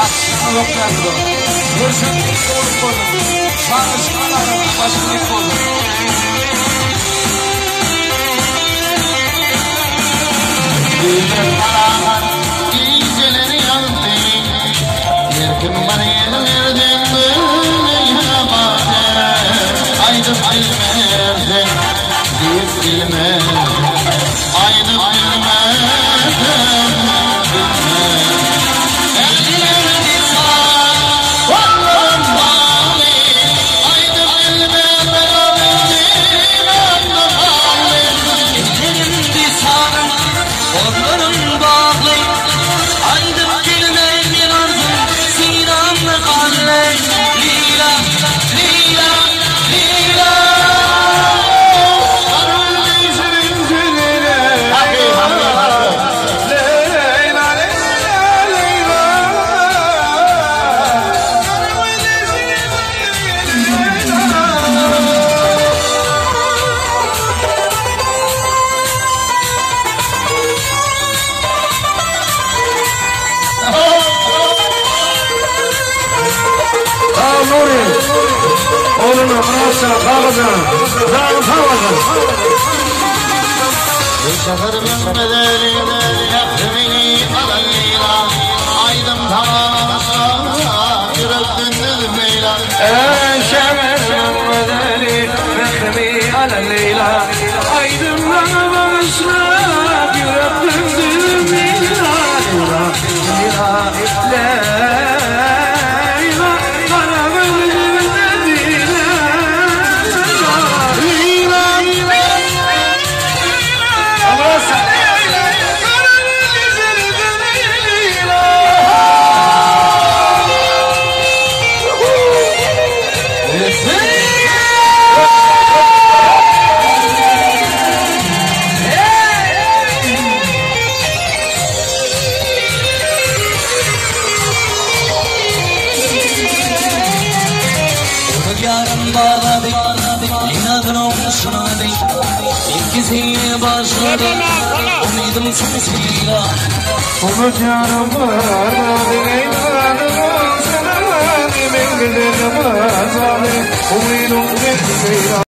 yok yazdı. Hırsızlık olup oldu. Sarışmalarına başlık oldu. Gülün karanlar geceleri yandı. Yerkim bana yerlerden böyle yabancı. Aydın bilmezdim, deyip bilmezdim. Aydın bilmezdim, bilmezdim. Ellerini sağ, kollarım bağlı. Aydın bilmezdim, andım bağlı. Ellerimdi sağ, kollarım bağlı. Aydın bilmezdim, andım sinamlı kanlı. Lila, lila, lila. Nuri, oğlunu bıraksa kalacağım, dağın kalacağım. Bir sefer bilmedeli, yaktı beni alayla. Aydım tamamsa, yürekten meyla. Şemer bedeli, yaktı ala Leyla. Aydınlara bağışla, yürekten Leyla. Leyla, Leyla. Yarın bağladık, inadına sunadık. İkisiye başladı, umidim sensizle. Umut yarım bağladık, inadına sunadık. Ben güzelim azali, umidum sensizle.